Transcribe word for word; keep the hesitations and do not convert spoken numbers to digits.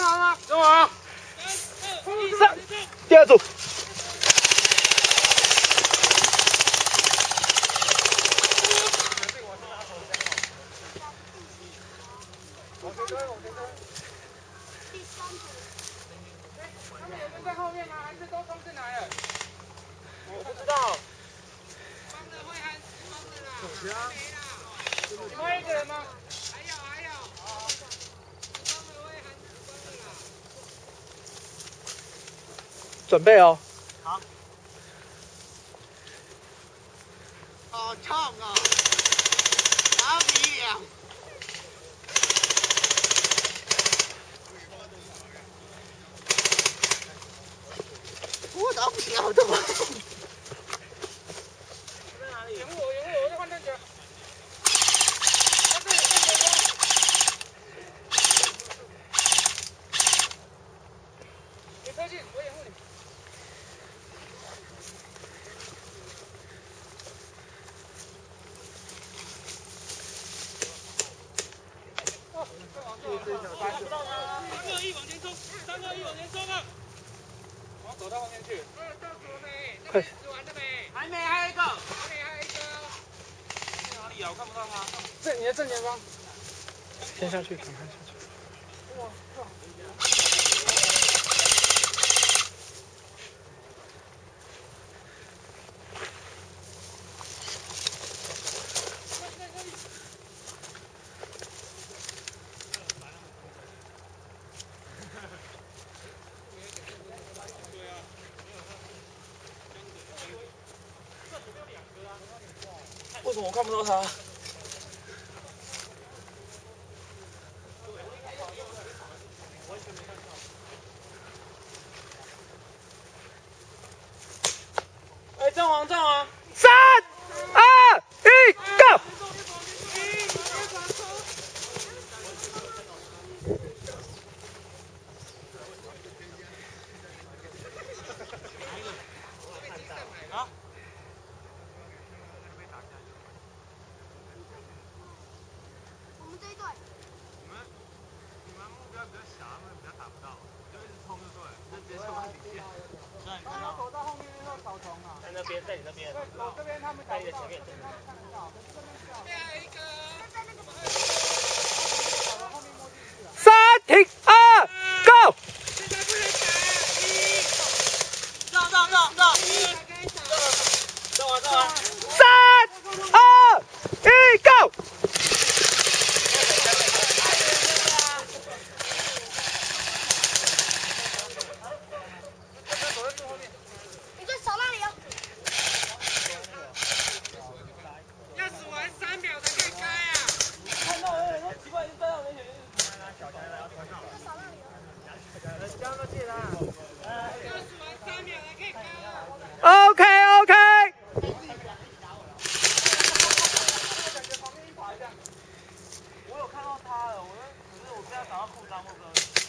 好了， 中好。 上，第二组。往前推，往前推。第三组。他们有人在后面吗？还是都冲进来了？我不知道。帮的会喊死帮的啦。没啦。你们还有一个人吗？还有还有。好。帮的会喊死帮的啦。准备哦。好。好痛啊！打鼻痒。我打不了的。在哪里？掩护我，掩护我，我在换弹夹。在这里，在前方。你推进，我掩护你。哦，再往这，打不到他。三二一，往前冲！三二一，往前冲啊！我走到后面去。二到左没？快！死完了没？还没，还有一个。还没，还有一个。在哪里啊？我看不到他。正，你的正前方。先下去，赶快下去。哇靠！为什么我看不到他？哎，站王，站王！三、二、一，Go！ 啊！我们这一队。你们你们目标比较小，他们比较打不到，就一直冲就对了，就直接冲到底线。那你看到走到后面那个草丛啊，在那边，在你那边。对，走这边他们打不到，这边他们看得到，可是这边不到。还有一个。三停二 ，Go！ 现在不能打，一。绕绕绕绕。绕完绕完。三二一 ，Go！ 你就守那里哦。要数完三秒才可以开啊！看到了，说奇怪，你站到人前。小强来，小强。就守那里哦。江哥借他。要数完三秒才可以开啊。OK OK。我有看到他了，我可是我不知道找到裤裆会不会。